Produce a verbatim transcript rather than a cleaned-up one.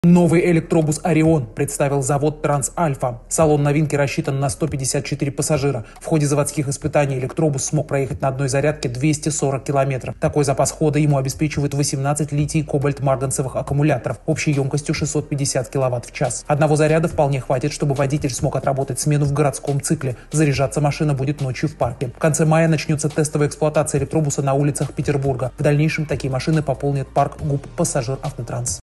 Новый электробус «Орион» представил завод «Трансальфа». Салон новинки рассчитан на сто пятьдесят четыре пассажира. В ходе заводских испытаний электробус смог проехать на одной зарядке двести сорок километров. Такой запас хода ему обеспечивает восемнадцать литий-кобальт-марганцевых аккумуляторов общей емкостью шестьсот пятьдесят киловатт в час. Одного заряда вполне хватит, чтобы водитель смог отработать смену в городском цикле. Заряжаться машина будет ночью в парке. В конце мая начнется тестовая эксплуатация электробуса на улицах Петербурга. В дальнейшем такие машины пополнят парк ГУП «Пассажир Автотранс».